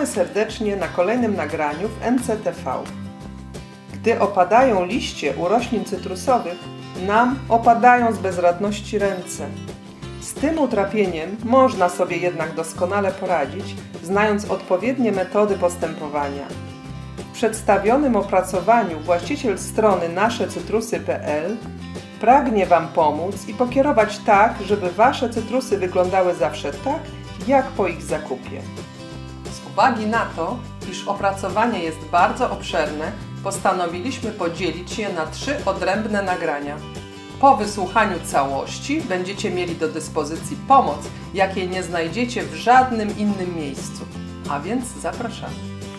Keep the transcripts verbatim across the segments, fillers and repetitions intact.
serdecznie na kolejnym nagraniu w N C T V. Gdy opadają liście u roślin cytrusowych, nam opadają z bezradności ręce. Z tym utrapieniem można sobie jednak doskonale poradzić, znając odpowiednie metody postępowania. W przedstawionym opracowaniu właściciel strony nasze cytrusy kropka p l pragnie Wam pomóc i pokierować tak, żeby Wasze cytrusy wyglądały zawsze tak, jak po ich zakupie. Z uwagi na to, iż opracowanie jest bardzo obszerne, postanowiliśmy podzielić je na trzy odrębne nagrania. Po wysłuchaniu całości będziecie mieli do dyspozycji pomoc, jakiej nie znajdziecie w żadnym innym miejscu. A więc zapraszamy.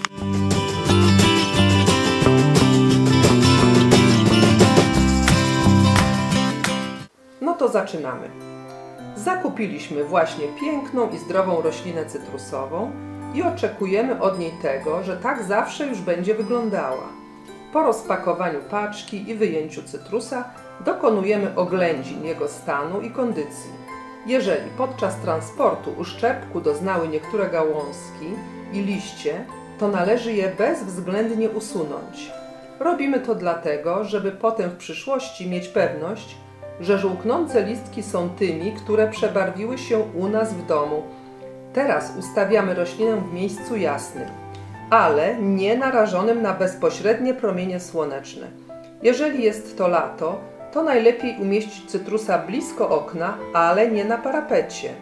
No to zaczynamy. Zakupiliśmy właśnie piękną i zdrową roślinę cytrusową i oczekujemy od niej tego, że tak zawsze już będzie wyglądała. Po rozpakowaniu paczki i wyjęciu cytrusa dokonujemy oględzin jego stanu i kondycji. Jeżeli podczas transportu uszczerbku doznały niektóre gałązki i liście, to należy je bezwzględnie usunąć. Robimy to dlatego, żeby potem w przyszłości mieć pewność, że żółknące listki są tymi, które przebarwiły się u nas w domu. Teraz ustawiamy roślinę w miejscu jasnym, ale nie narażonym na bezpośrednie promienie słoneczne. Jeżeli jest to lato, to najlepiej umieścić cytrusa blisko okna, ale nie na parapecie.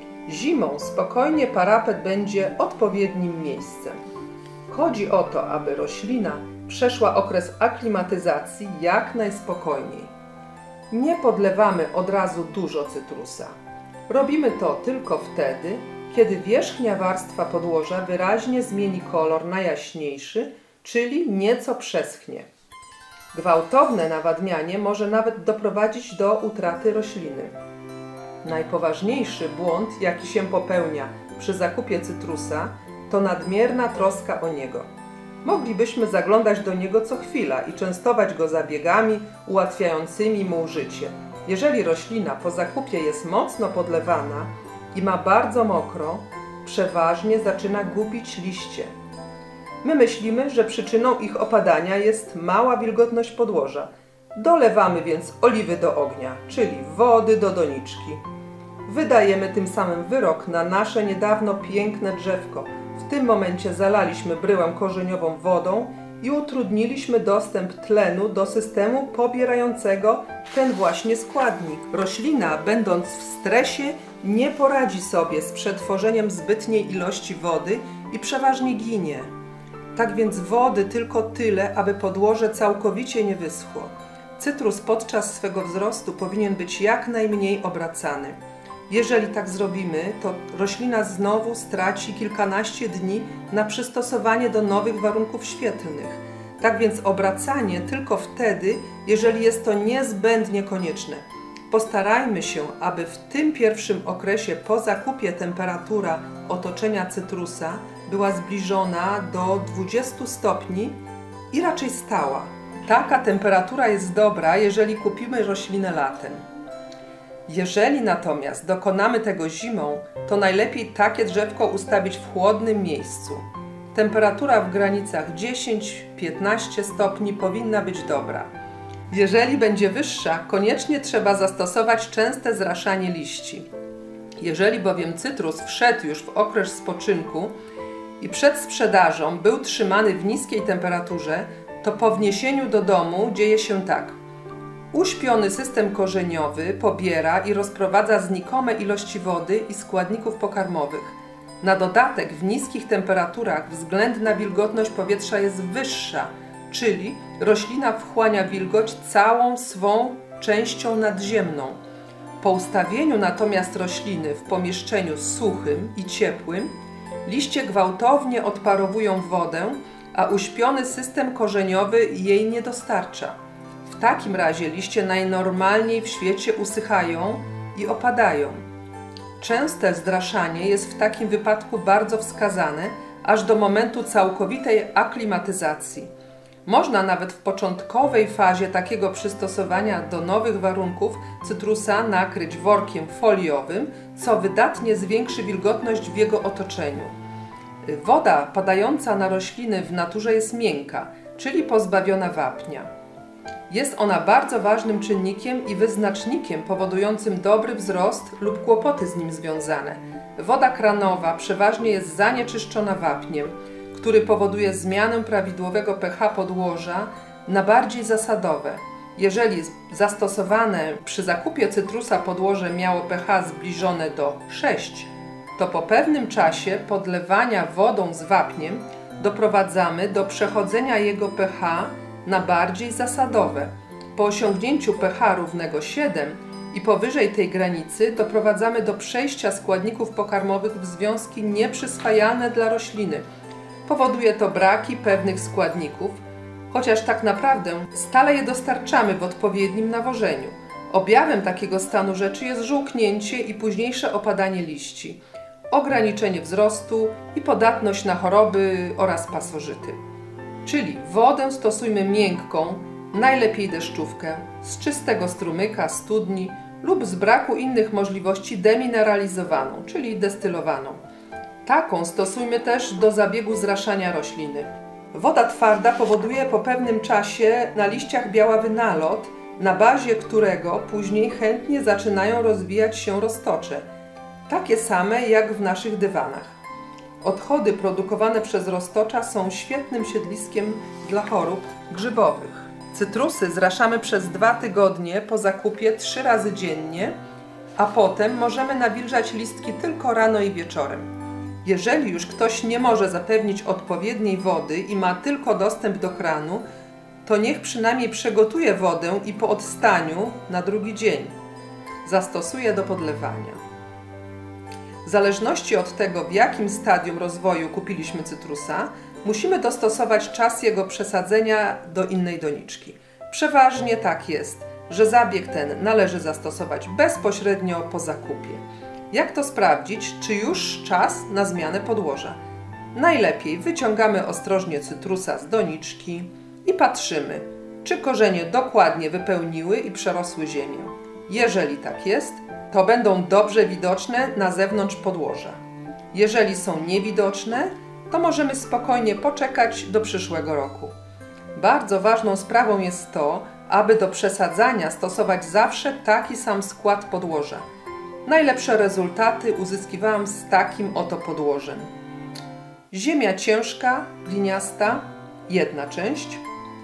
Zimą spokojnie parapet będzie odpowiednim miejscem. Chodzi o to, aby roślina przeszła okres aklimatyzacji jak najspokojniej. Nie podlewamy od razu dużo cytrusa. Robimy to tylko wtedy, kiedy wierzchnia warstwa podłoża wyraźnie zmieni kolor na jaśniejszy, czyli nieco przeschnie. Gwałtowne nawadnianie może nawet doprowadzić do utraty rośliny. Najpoważniejszy błąd, jaki się popełnia przy zakupie cytrusa, to nadmierna troska o niego. Moglibyśmy zaglądać do niego co chwila i częstować go zabiegami ułatwiającymi mu życie. Jeżeli roślina po zakupie jest mocno podlewana i ma bardzo mokro, przeważnie zaczyna gubić liście. My myślimy, że przyczyną ich opadania jest mała wilgotność podłoża. Dolewamy więc oliwy do ognia, czyli wody do doniczki. Wydajemy tym samym wyrok na nasze niedawno piękne drzewko. W tym momencie zalaliśmy bryłę korzeniową wodą i utrudniliśmy dostęp tlenu do systemu pobierającego ten właśnie składnik. Roślina, będąc w stresie, nie poradzi sobie z przetworzeniem zbytniej ilości wody i przeważnie ginie. Tak więc wody tylko tyle, aby podłoże całkowicie nie wyschło. Cytrus podczas swego wzrostu powinien być jak najmniej obracany. Jeżeli tak zrobimy, to roślina znowu straci kilkanaście dni na przystosowanie do nowych warunków świetlnych. Tak więc obracanie tylko wtedy, jeżeli jest to niezbędnie konieczne. Postarajmy się, aby w tym pierwszym okresie po zakupie temperatura otoczenia cytrusa była zbliżona do dwudziestu stopni i raczej stała. Taka temperatura jest dobra, jeżeli kupimy roślinę latem. Jeżeli natomiast dokonamy tego zimą, to najlepiej takie drzewko ustawić w chłodnym miejscu. Temperatura w granicach dziesięć do piętnastu stopni powinna być dobra. Jeżeli będzie wyższa, koniecznie trzeba zastosować częste zraszanie liści. Jeżeli bowiem cytrus wszedł już w okres spoczynku i przed sprzedażą był trzymany w niskiej temperaturze, to po wniesieniu do domu dzieje się tak. Uśpiony system korzeniowy pobiera i rozprowadza znikome ilości wody i składników pokarmowych. Na dodatek w niskich temperaturach względna wilgotność powietrza jest wyższa, czyli roślina wchłania wilgoć całą swą częścią nadziemną. Po ustawieniu natomiast rośliny w pomieszczeniu suchym i ciepłym, liście gwałtownie odparowują wodę, a uśpiony system korzeniowy jej nie dostarcza. W takim razie liście najnormalniej w świecie usychają i opadają. Częste zdraszanie jest w takim wypadku bardzo wskazane, aż do momentu całkowitej aklimatyzacji. Można nawet w początkowej fazie takiego przystosowania do nowych warunków cytrusa nakryć workiem foliowym, co wydatnie zwiększy wilgotność w jego otoczeniu. Woda padająca na rośliny w naturze jest miękka, czyli pozbawiona wapnia. Jest ona bardzo ważnym czynnikiem i wyznacznikiem powodującym dobry wzrost lub kłopoty z nim związane. Woda kranowa przeważnie jest zanieczyszczona wapniem, który powoduje zmianę prawidłowego pH podłoża na bardziej zasadowe. Jeżeli zastosowane przy zakupie cytrusa podłoże miało pH zbliżone do sześć, to po pewnym czasie podlewania wodą z wapniem doprowadzamy do przechodzenia jego pH na bardziej zasadowe. Po osiągnięciu pH równego siedem i powyżej tej granicy doprowadzamy do przejścia składników pokarmowych w związki nieprzyswajalne dla rośliny. Powoduje to braki pewnych składników, chociaż tak naprawdę stale je dostarczamy w odpowiednim nawożeniu. Objawem takiego stanu rzeczy jest żółknięcie i późniejsze opadanie liści, ograniczenie wzrostu i podatność na choroby oraz pasożyty. Czyli wodę stosujmy miękką, najlepiej deszczówkę, z czystego strumyka, studni lub z braku innych możliwości demineralizowaną, czyli destylowaną. Taką stosujmy też do zabiegu zraszania rośliny. Woda twarda powoduje po pewnym czasie na liściach białawy nalot, na bazie którego później chętnie zaczynają rozwijać się roztocze, takie same jak w naszych dywanach. Odchody produkowane przez roztocza są świetnym siedliskiem dla chorób grzybowych. Cytrusy zraszamy przez dwa tygodnie po zakupie trzy razy dziennie, a potem możemy nawilżać listki tylko rano i wieczorem. Jeżeli już ktoś nie może zapewnić odpowiedniej wody i ma tylko dostęp do kranu, to niech przynajmniej przygotuje wodę i po odstaniu na drugi dzień zastosuje do podlewania. W zależności od tego, w jakim stadium rozwoju kupiliśmy cytrusa, musimy dostosować czas jego przesadzenia do innej doniczki. Przeważnie tak jest, że zabieg ten należy zastosować bezpośrednio po zakupie. Jak to sprawdzić, czy już czas na zmianę podłoża? Najlepiej wyciągamy ostrożnie cytrusa z doniczki i patrzymy, czy korzenie dokładnie wypełniły i przerosły ziemię. Jeżeli tak jest, to będą dobrze widoczne na zewnątrz podłoża. Jeżeli są niewidoczne, to możemy spokojnie poczekać do przyszłego roku. Bardzo ważną sprawą jest to, aby do przesadzania stosować zawsze taki sam skład podłoża. Najlepsze rezultaty uzyskiwałam z takim oto podłożem. Ziemia ciężka, gliniasta, jedna część.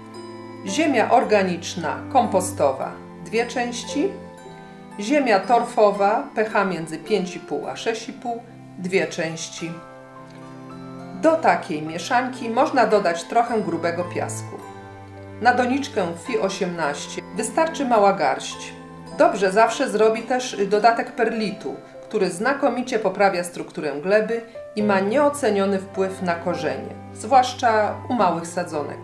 Ziemia organiczna, kompostowa, dwie części. Ziemia torfowa, pH między pięć i pół a sześć i pół, dwie części. Do takiej mieszanki można dodać trochę grubego piasku. Na doniczkę F I osiemnaście wystarczy mała garść. Dobrze zawsze zrobi też dodatek perlitu, który znakomicie poprawia strukturę gleby i ma nieoceniony wpływ na korzenie, zwłaszcza u małych sadzonek.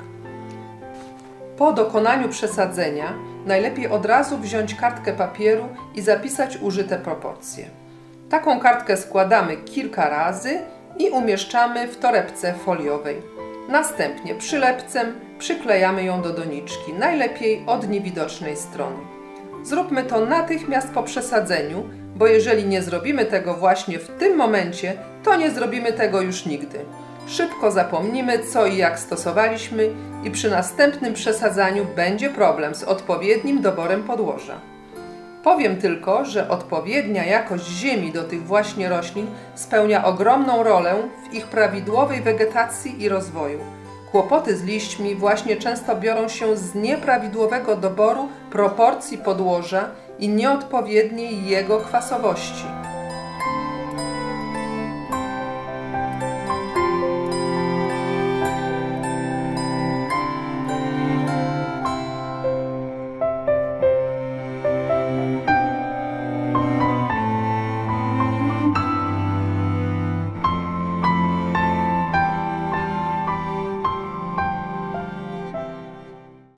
Po dokonaniu przesadzenia najlepiej od razu wziąć kartkę papieru i zapisać użyte proporcje. Taką kartkę składamy kilka razy i umieszczamy w torebce foliowej. Następnie przylepcem przyklejamy ją do doniczki, najlepiej od niewidocznej strony. Zróbmy to natychmiast po przesadzeniu, bo jeżeli nie zrobimy tego właśnie w tym momencie, to nie zrobimy tego już nigdy. Szybko zapomnimy, co i jak stosowaliśmy i przy następnym przesadzaniu będzie problem z odpowiednim doborem podłoża. Powiem tylko, że odpowiednia jakość ziemi do tych właśnie roślin spełnia ogromną rolę w ich prawidłowej wegetacji i rozwoju. Kłopoty z liśćmi właśnie często biorą się z nieprawidłowego doboru proporcji podłoża i nieodpowiedniej jego kwasowości.